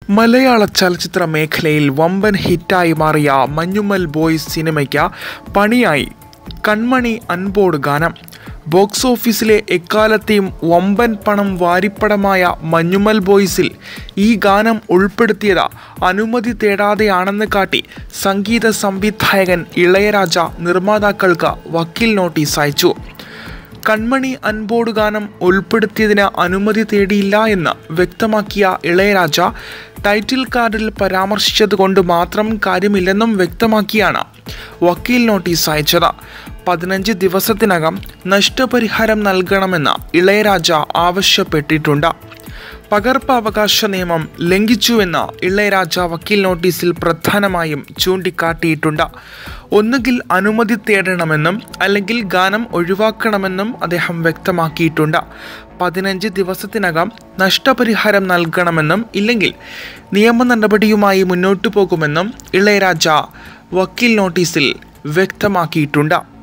മലയാള ചലച്ചിത്ര മേഖലയിൽ വമ്പൻ ഹിറ്റായി മാറിയ മഞ്ഞുമ്മൽ ബോയ്സ് സിനിമയ്ക്ക് പണിയായി കൺമണി അൻപോട് ഗാനം. ബോക്സ് ഓഫീസിലെ എക്കാലത്തെയും വമ്പൻ പണം വാരിപ്പടമായ മഞ്ഞുമ്മൽ ബോയ്സിൽ ഈ ഗാനം ഉൾപ്പെടുത്തിയത് അനുമതി തേടാതെയാണെന്ന് കാട്ടി സംഗീത സംവിധായകൻ ഇളയരാജ നിർമ്മാതാക്കൾക്ക് വക്കീൽ നോട്ടീസ് അയച്ചു. കൺമണി അൻപോട് ഗാനം ഉൾപ്പെടുത്തിയതിന് അനുമതി തേടിയില്ല എന്ന് വ്യക്തമാക്കിയ ഇളയരാജ ടൈറ്റിൽ കാർഡിൽ പരാമർശിച്ചതുകൊണ്ട് മാത്രം കാര്യമില്ലെന്നും വ്യക്തമാക്കിയാണ് വക്കീൽ നോട്ടീസ് അയച്ചത്. 15 ദിവസത്തിനകം നഷ്ടപരിഹാരം നൽകണമെന്ന് ഇളയരാജ ആവശ്യപ്പെട്ടിട്ടുണ്ട്. പകർപ്പവകാശ നിയമം ലംഘിച്ചുവെന്ന് ഇളയരാജ വക്കീൽ നോട്ടീസിൽ പ്രധാനമായും ചൂണ്ടിക്കാട്ടിയിട്ടുണ്ട്. ഒന്നുകിൽ അനുമതി തേടണമെന്നും അല്ലെങ്കിൽ ഗാനം ഒഴിവാക്കണമെന്നും അദ്ദേഹം വ്യക്തമാക്കിയിട്ടുണ്ട്. 15 ദിവസത്തിനകം നഷ്ടപരിഹാരം നൽകണമെന്നും ഇല്ലെങ്കിൽ നിയമ നടപടിയുമായി മുന്നോട്ടു പോകുമെന്നും ഇളയരാജ വക്കീൽ നോട്ടീസിൽ വ്യക്തമാക്കിയിട്ടുണ്ട്.